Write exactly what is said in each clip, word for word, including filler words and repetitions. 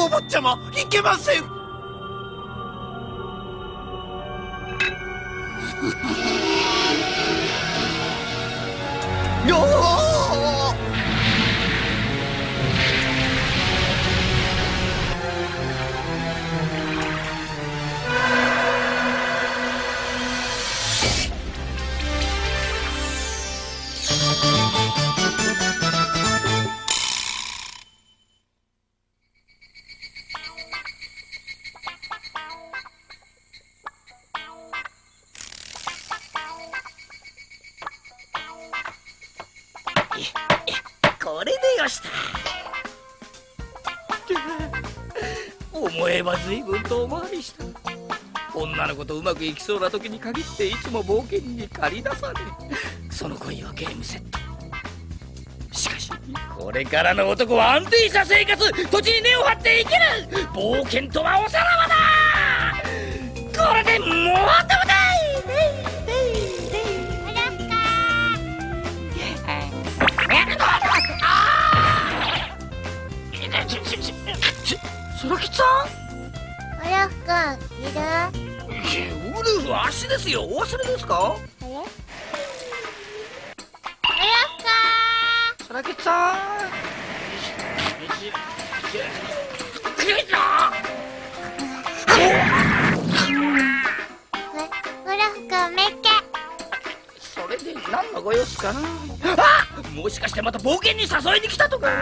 お坊ちゃま、いけません。よーこれでよしと。思えば随分遠回りした。女の子とうまくいきそうな時に限っていつも冒険に駆り出され、その恋はゲームセット。しかしこれからの男は安定した生活、土地に根を張って生きる。冒険とはおさらばだ。これでもうともだい。ソラキさん、 ウルフ君いる？ ウルフは足ですよ。お忘れですか？ あれ？ウルフ君、 ソラキさん。クリスタウルフ君めっけ。 それで何のご様子かな。あ、もしかしてまた冒険に誘いに来たとか。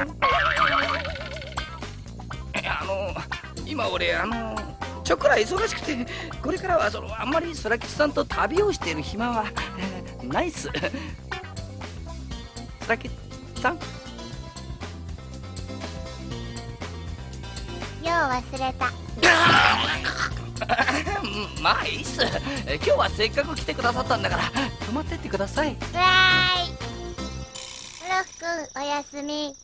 あの今俺あのちょっくら忙しくて、これからはそのあんまり空吉さんと旅をしている暇は、えー、ないっす。空吉さん、 よう忘れた。 まあいいっす。今日はせっかく来てくださったんだから泊まってってください。 わーい。ウルフ君おやすみ。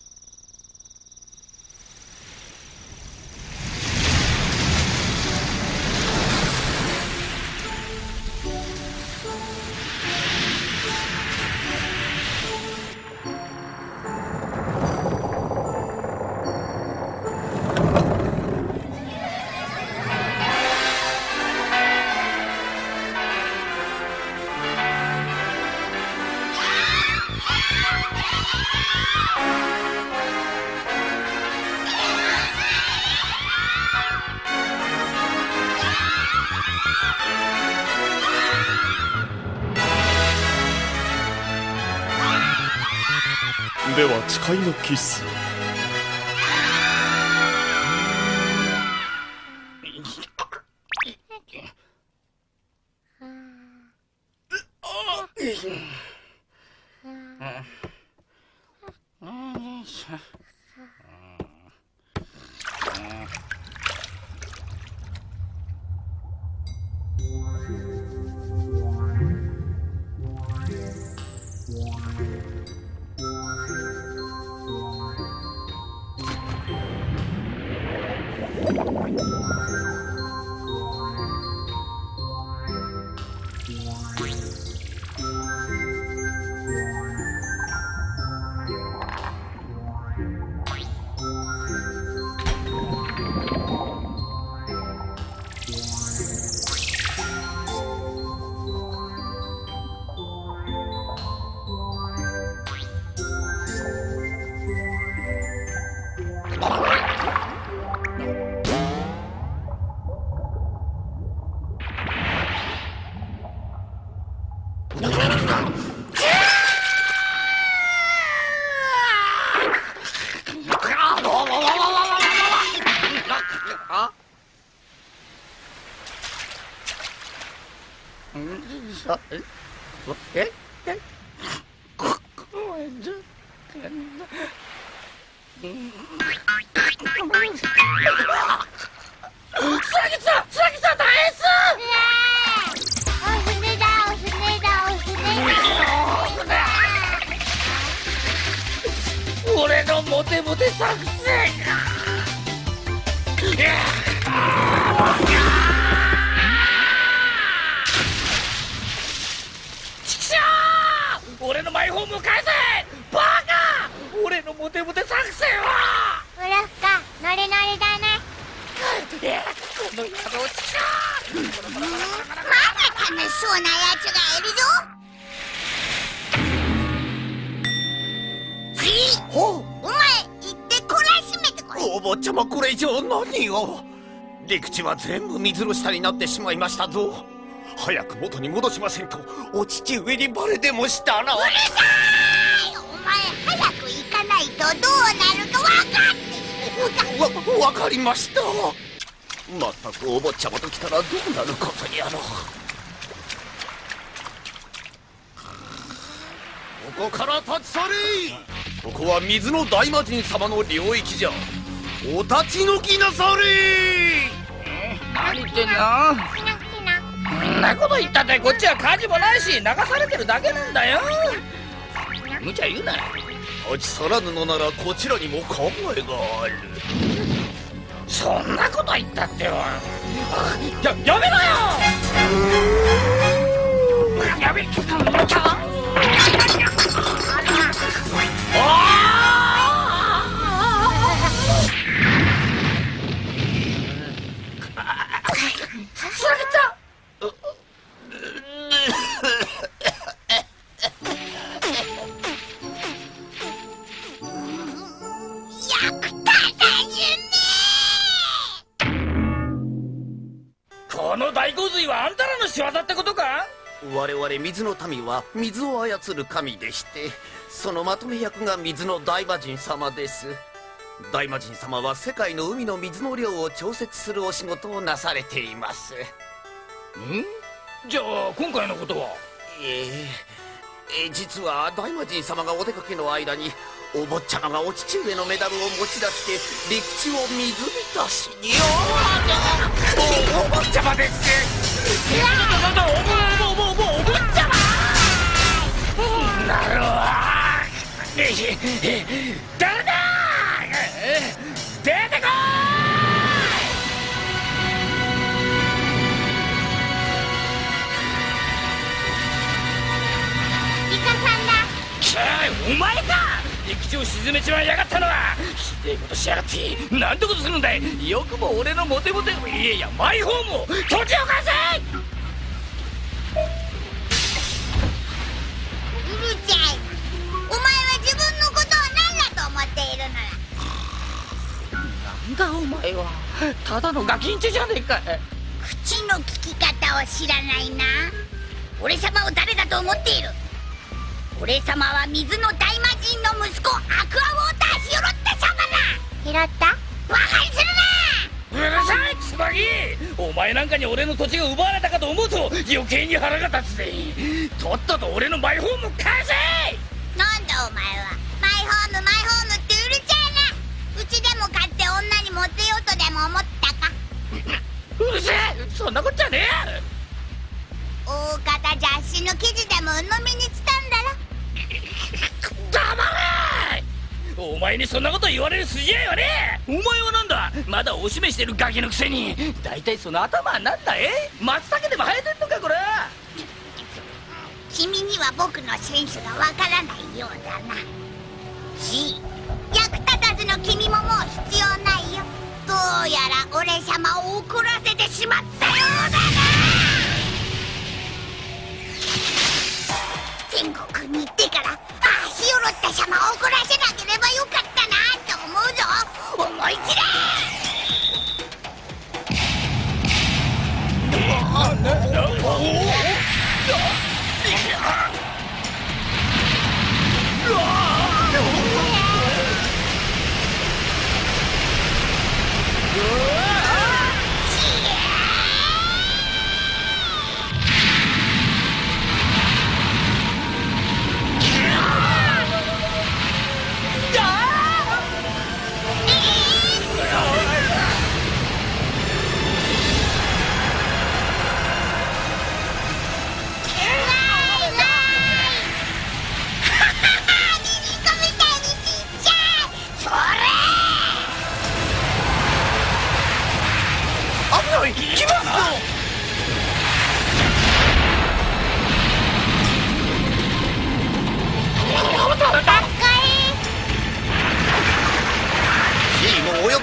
では誓いのキスを。 ええ俺のモテモテ作戦俺のマイホームを返せバカ！俺のモテモテ作戦はウルフかノリノリだね。 この野郎ちか。 まだ楽しそうなやつがいるぞ。じい、 ほう、 お前行って懲らしめてこい。 お坊ちゃま、これ以上何を。陸地は全部水の下になってしまいましたぞ。早く元に戻しませんとお父上にバレでもしたら。 うるさい。お前早く行かないとどうなるか分かっているのか。 わ、わかりました。まったくお坊ちゃまと来たらどうなることやろう。ここから立ち去れ。ここは水の大魔神様の領域じゃ。お立ち退きなされ。 何言ってんの。そんなこと言ったってこっちは火事もないし流されてるだけなんだよ。無茶言うな。 立ち去らぬのならこちらにも考えがある。 そんなこと言ったってよ。や、やめろよ。やめつられた。 役立たずね。 この大洪水はあんたらの仕業ってことか。 我々水の民は水を操る神でして、そのまとめ役が水の大魔神様です。大魔神様は世界の海の水の量を調節するお仕事をなされています。 ん？じゃあ今回のことは。 えええ実は大魔神様がお出かけの間にお坊ちゃまがお父上のメダルを持ち出して陸地を水浸しに。おお坊ちゃまです。 なんだおぼおぼおぼお坊ちゃま。なるわ。誰だ。出てこイカさんだ。 い。お前か。陸地を沈めちまいやがったのは。ひでえことしやがってなんてことするんだい。よくも俺のモテモテいやいやマイホームを土地を貸せ。 うるちゃい。お前は自分のことを何だと思っているのだ。 なんだお前はただのガキンチョじゃねえか。 口の利き方を知らないな。俺様を誰だと思っている。俺様は水の大魔神の息子アクアウォーターヒヨロッタ様だ。ヒロッタバカにするな。 うるさいクスバギ。お前なんかに俺の土地が奪われたかと思うと余計に腹が立つぜ。とっとと俺のマイホーム返せ。 なんだお前はマイホームマイホームってうるちゃいな。うちでも買って女にモテようとでも思ったか。 うるせえ。そんなこっちゃねえ。 大方雑誌の記事でも鵜呑みにしたんだろ。 黙れ。お前にそんなこと言われる筋合いはねえ。お前はなんだまだおしめしてるガキのくせに。大体その頭はなんだえ。松茸でも生えてんのかこれ。 君には僕のセンスがわからないようだな。じい、役立たずの君ももう必要ないよ。どうやら俺様を怒らせてしまったようだな。天国に行ってからああヒヨロッタ様を怒らせなければよかったなと思うぞ。思い切れ。 あ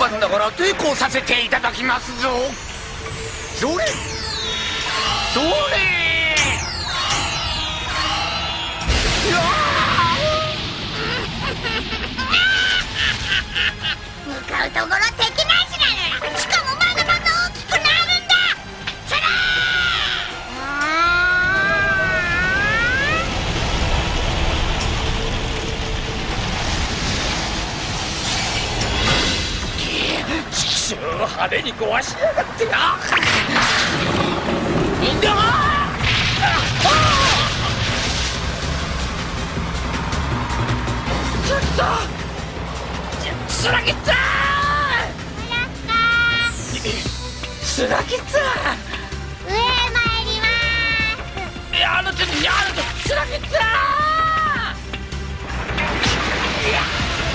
番だから抵抗させていただきますぞ。それそれ向かうところ敵なしなのら、しかもまだまだ大きくなるんだ。そらーちくしょう、派手に壊しやがってな。いだちょっとスラギッツァースラギッツァー上へ参りまーす。 いやあのちょっといやあのちょっとスラギッツァーいや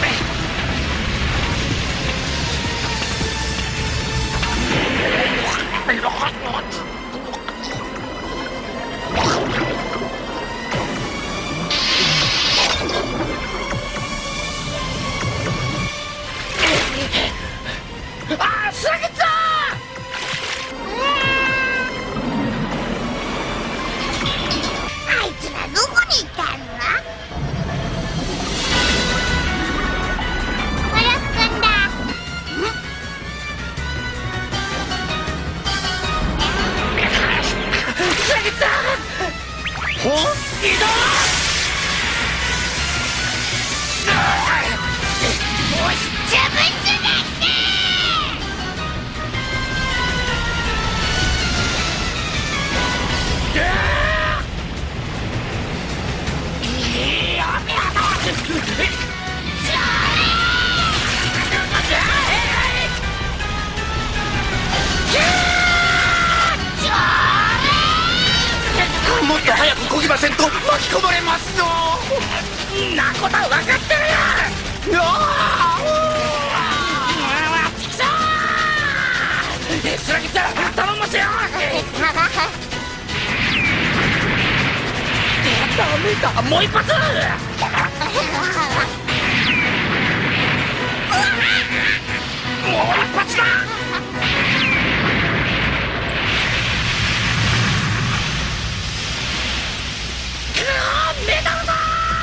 あースラギッツァーあいつらどこに行ったんだ。ウルフ君だ。 スラギッツァーほ移動おしつぶつだってもっと早くこぎませんと巻き込まれますぞ。 んなことは分かってるよ。 うわちくしょうスラギッツァー頼みますよ。ダメだ、もう一発もう一発だ。メダルだ。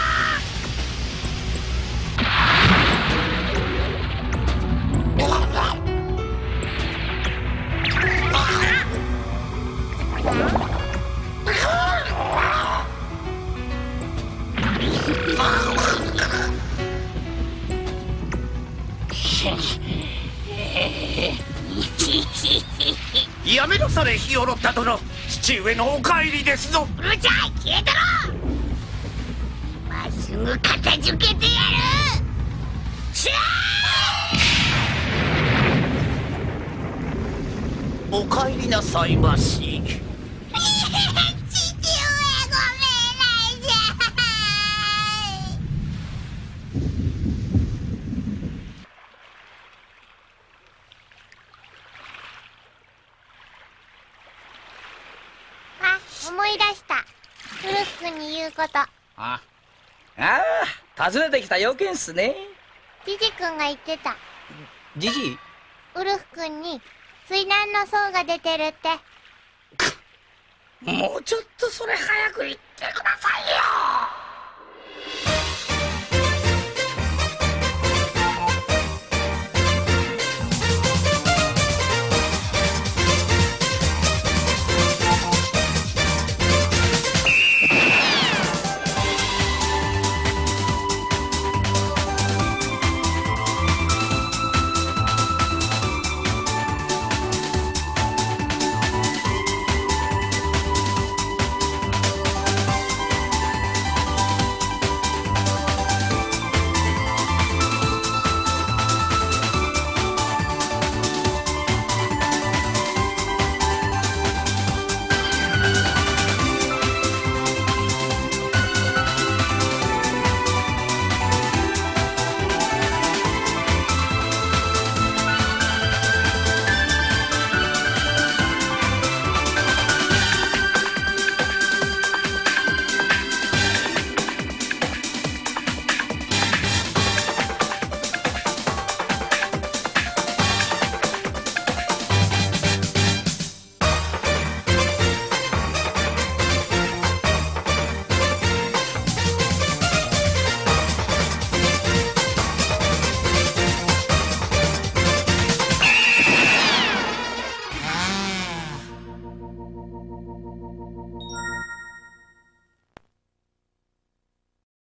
やめなされ、ヒヨロッタ殿。父上のお帰りですぞ。 うるさい、消えてろ。まっすぐ片付けてやる。しゃお帰りなさいまし。 父上ごめんなさい。あ、思い出した。ウルフ君に言うこと。 あああ、訪ねてきた用件っすね。 ジジ君が言ってた。 ジジイウルフ君に水難の層が出てるって。 もうちょっとそれ早く言ってくださいよ。